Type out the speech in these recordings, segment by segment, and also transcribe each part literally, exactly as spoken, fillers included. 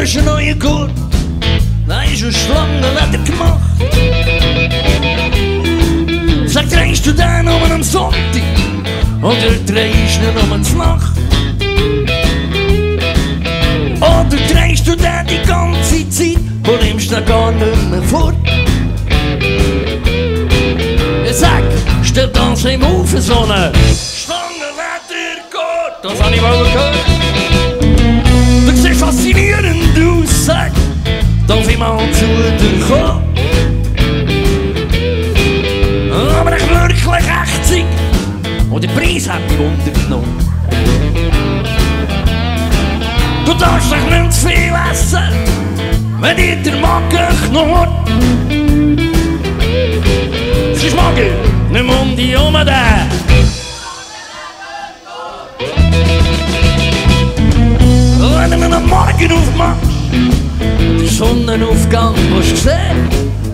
ist ein neuer Gurt, da ist eine Schlangenleder gemacht. Sag, drehst du den um am Sonntag oder drehst du ihn um die Nacht? Oder drehst du den die ganze Zeit und nimmst den gar nicht mehr fort? Ich sag, stell das ihm auf, so eine Schlangenledergurt, das hab ich mal gehört. Du siehst faszinierend aus, sag, darf ich mal zu dir kommen? Aber ich wirklich achtzig und der Preis hat mich wundergenommen. Du darfst dich nicht zu viel essen, wenn dir der Magen knurrt. Sonst mag ich nicht mehr um dich herum. Wenn du mir am Morgen aufmachst, den Sonnenaufgang musst du sehen,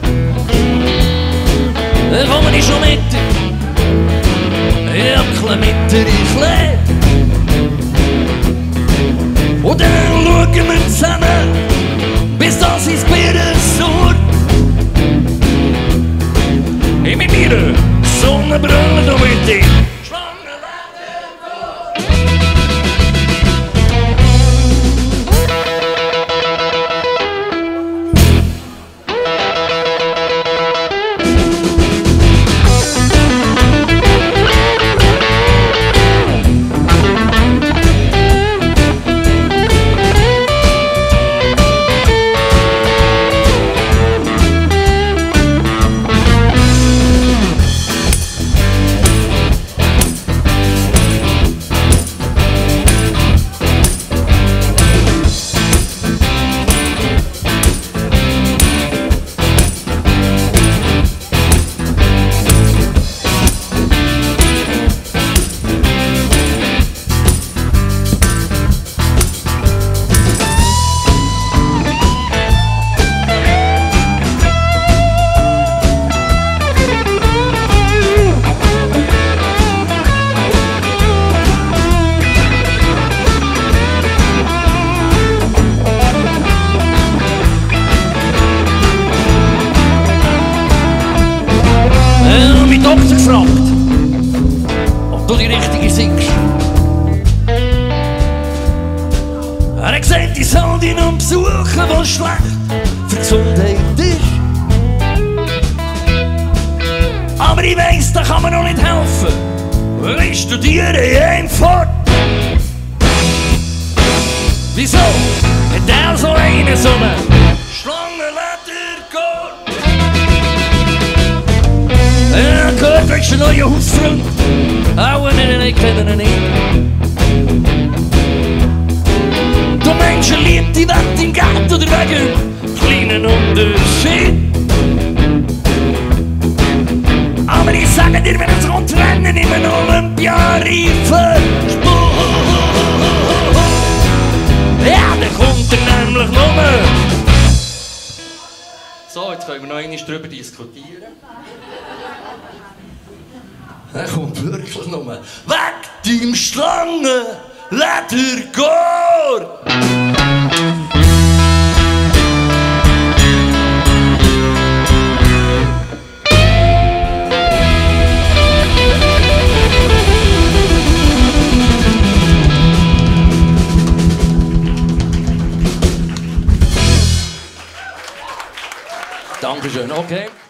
dann komme ich schon mit dir, wirklich mit dir in Klee. Und dann schauen wir zusammen, bis das ins Bier surrt. Ich mit mir Sonnenbrille, du mit dir. Ich hab den Doktor gefragt, ob du die Richtige siehst. Er hat gesagt, ich soll dich noch besuchen, was schlecht für die Gesundheit ist. Aber ich weiss, da kann man noch nicht helfen, weil ich studiere jeden fort. Wieso hat der so eine so eine Schlangenledergurt? Er gehört, du bist ein neuer Hausfreund. Auch nein, ich kenne ihn nicht. Du Mensch, liebt die Welt im Geld oder wegen kleinen Unterschied. Aber ich sage dir, wenn es kommt rennen in einem Olympia-Reifen Sport, ja, dann kommt er nämlich nur. So, jetzt können wir noch einmal darüber diskutieren. Er kommt wirklich nur weg deinem Schlangenledergurt. Dankeschön, okay.